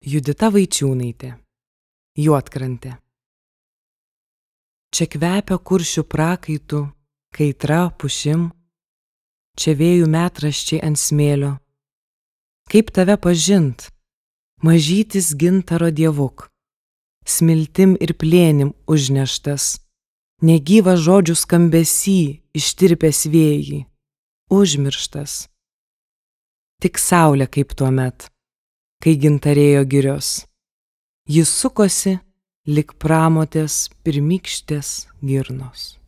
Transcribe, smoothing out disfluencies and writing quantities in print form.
Judita Vaičiūnaitė. Juodkrantė. Čia kvepia kuršių prakaitų, kaitra pušim, čia vėjų metraščiai ant smėlio. Kaip tave pažint, mažytis gintaro dievuk, smiltim ir plėnim užneštas, negyvas žodžių skambesy ištirpęs vėjį, užmirštas. Tik saulė kaip tuomet, kai gintarėjo girios. Jis sukosi lyg pramotės pirmykštės girnos.